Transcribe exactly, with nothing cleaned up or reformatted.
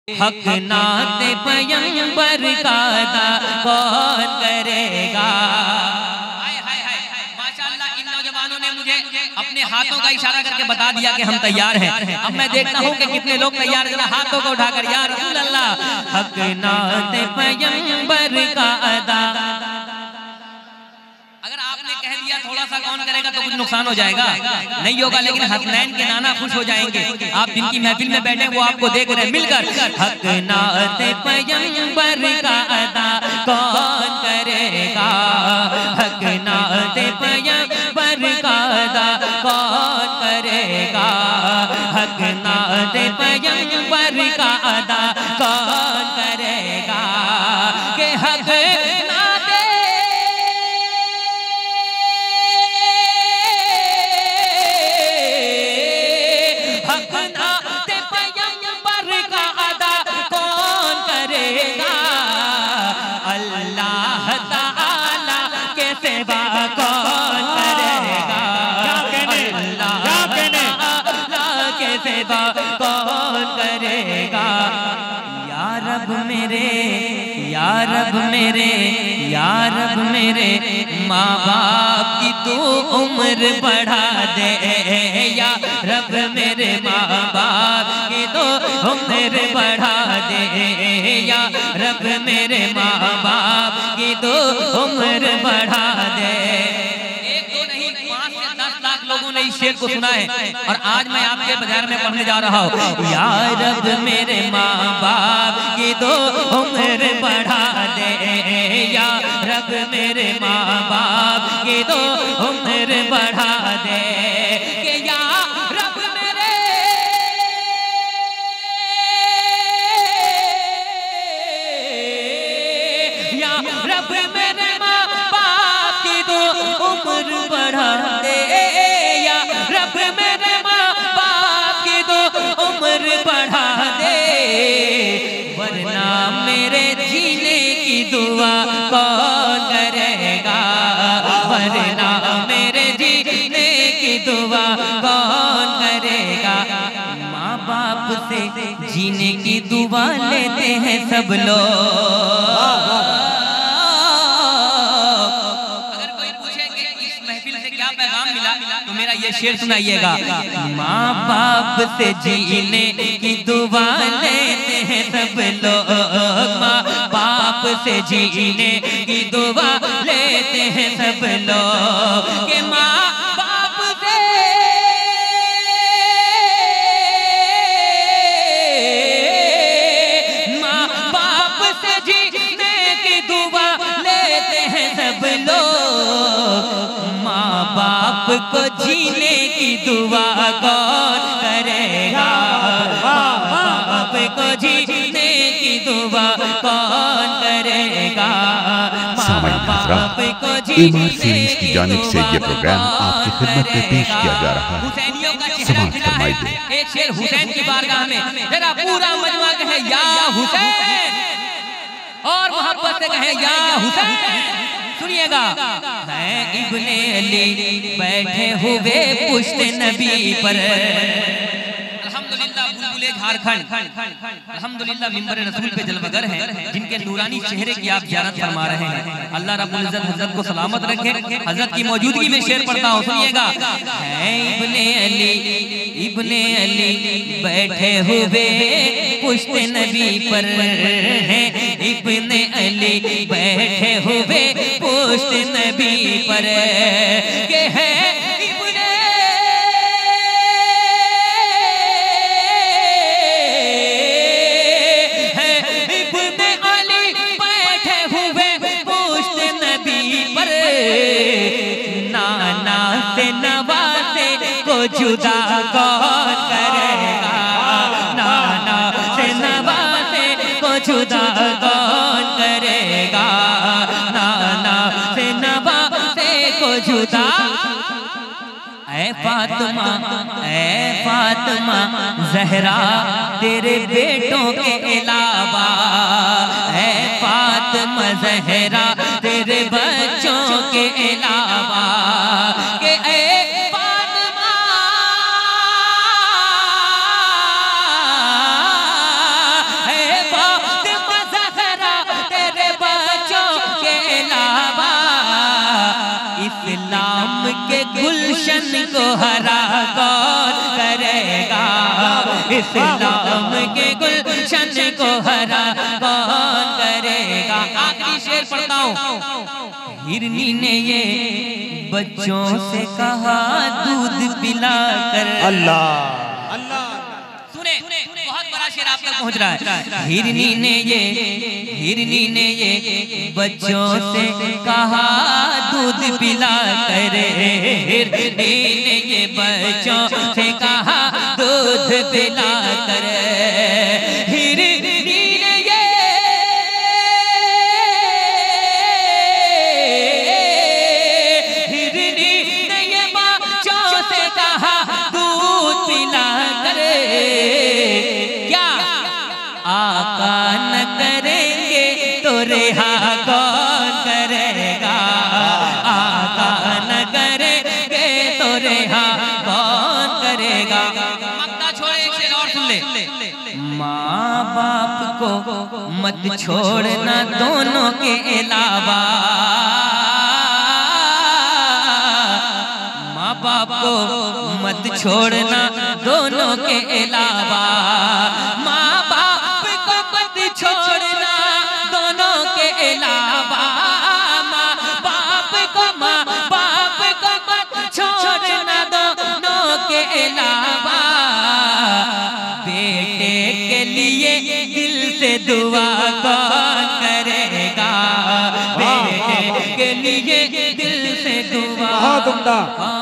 हक नाते पैगंबर का अदा कौन करेगा। हाय हाय हाय माशाअल्लाह, इन नौजवानों ने मुझे अपने हाथों का इशारा करके बता दिया कि हम तैयार हैं। अब मैं देखता हूँ कि कितने लोग तैयार हैं। हाथों को उठाकर या रसूल अल्लाह, हक नाते पैगंबर का अदा। अगर आपने कह दिया थोड़ा सा कौन करेगा तो कुछ नुकसान हो जाएगा, नहीं होगा, लेकिन हसनैन के नाना खुश हो जाएंगे। आप जिनकी महफिल में बैठे वो आपको देख रहे हैं मिलकर। हक नाते पैगंबर का अदा कौन करेगा, हक नाते पैगंबर का अदा कौन करेगा, हक नाते पैगंबर का अदा कौन करेगा। के हक कौन करेगा। या रब मेरे, या रब मेरे, या रब मेरे, माँ बाप की तू उम्र बढ़ा दे। या रब मेरे माँ बाप की तो उम्र बढ़ा दे। या रब मेरे माँ बाप की तो उम्र बढ़ा दे। लोगों ने इस शेर को सुना है और आज मैं आपके बाजार में पढ़ने जा रहा हूँ। या रब मेरे माँ बाप की तो उम्र बढ़ा दे। या रब मेरे माँ बाप की तो उम्र बढ़ा दे। कि या रब मेरे, या रब मेरे माँ बाप की तो उम्र बढ़ा दे। रब मेरे माँ बाप की तो उम्र बढ़ा दे, वरना मेरे जीने की दुआ कौन करेगा, वरना मेरे जीने की दुआ कौन करेगा। माँ बाप से जीने की दुआ लेते हैं सब लोग। तो मेरा ये शेर सुनाइएगा। माँ बाप से जीने की दुआ लेते हैं सब लोग, माँ बाप से जीने की दुआ लेते हैं सब लोग। के माँ बाप से, माँ बाप से जीने की दुआ लेते हैं सब लोग। माँ बाप को जीने की दुआ कौन करेगा, माँ बाप को जीने की दुआ कौन करेगा, माँ बाप को जीने की जानिब से ये प्रोग्राम आपकी खिदमत में पेश किया जा रहा है। समाअत फरमाइए। एक शेर हुसैन की बारगाह में जरा पूरा मजमा कहे या हुसैन, और मोहब्बत से कहे या हुसैन। सुनिएगा। है इब्ने अली बैठे हुए पुश्त नबी पर, अल्हम्दुलिल्लाह बुलबुले झारखंड, अल्हम्दुलिल्लाह मिंबर रसूल पे जलवगर हैं, जिनके नूरानी चेहरे की आप ज़ियारत फरमा रहे हैं। अल्लाह रब्बुल इज्जत हजरत को सलामत रखे। हजरत की मौजूदगी में शेर पढ़ता हूँ, सुनिएगा। है इब्ने अली, इब्ने अली बैठे हुए पुश्त नबी पर, है इब्ने अली बैठे हुए पुश्त नबी पर। के है इब्ने, है इब्ने अली बैठे हुए पुश्त नबी पर। नाना से नवासे को जुदा कौन करेगा, नाना से नवासे को जुदा कौन करेगा, नाना से नवासे को जुदा। ऐ फातिमा, ऐ फातिमा ज़हरा तेरे बेटों के अलावा, ऐ फातिमा ज़हरा तेरे बच्चों के अलावा। के ऐ फातिमा, ऐ गुलशन को हरा कौन करेगा, इस्लाम के गुलशन को हरा कौन करेगा। आखिरी शेर पढ़ता हूँ। हिरनी ने ये बच्चों से कहा दूध पिला कर, अल्लाह अल्लाह सुने, बहुत बड़ा शेर आप तक पहुंच रहा है। हिरनी ने ये हिरनी ने ये बच्चों से कहा दूध पिला कर, हिरनी ने ये बच्चों से कहा दूध पिला कर, हिरनी ने ये हिरनी ने ये बच्चों से कहा दूध पिला कर। क्या आका न करेंगे तो रिहा कौन करेगा, आका न करेंगे तो रिहा कौन करेगा। मक्का छोड़े एक शेर और सुन ले। माँ बाप को मत छोड़ना दोनों के अलावा, माँ बाप को मत छोड़ना दोनों के अलावा, माँ बाप को मत छोड़ना दोनों के अलावा, माँ बाप को माँ बाप को मत छोड़ना दोनों के अलावा। बेटे के लिए दिल से दुआ कौन करेगा, बेटे के लिए दिल से दुआ कौन